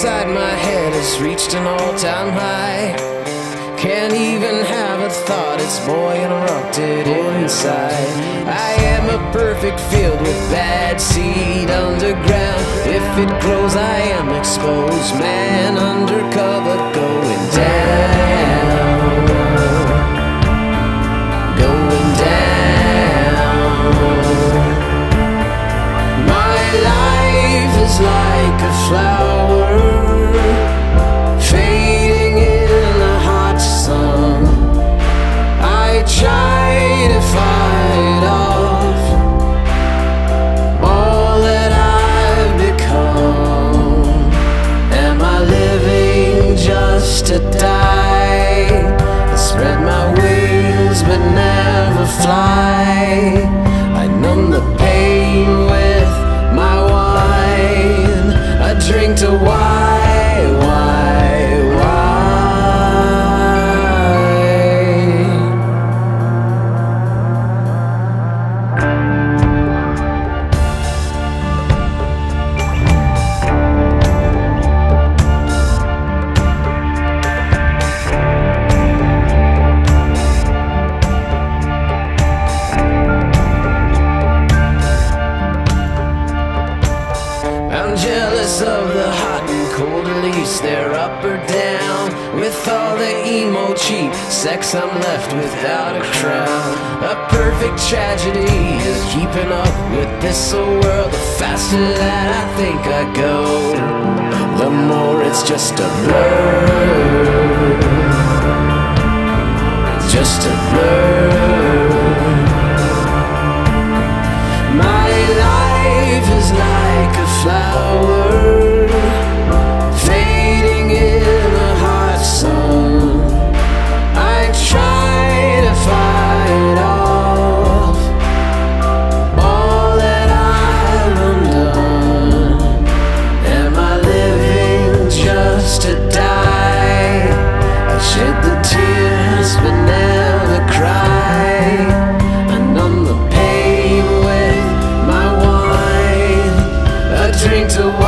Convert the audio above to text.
inside my head has reached an all-time high. Can't even have a thought, it's boy interrupted inside. I am a perfect field with bad seed underground. If it grows I am exposed, man undercover going down. Going down. My life is like a flower fading in the hot sun. I try to fight off all that I've become. Am I living just to die? I spread my wings but never fly. I numb the pain with my wine. I drink to why. I'm jealous of the hot and cold elites. They're up or down with all the emo cheap sex. I'm left without a crown. A perfect tragedy is keeping up with this old world. The faster that I think I go, the more it's just a blur. Just a blur. My life is like a flower fading in the hot sun. I try to fight off all that I've undone. Am I living just to die? I shed the tears but never cry. I numb the pain with my wine. I drink to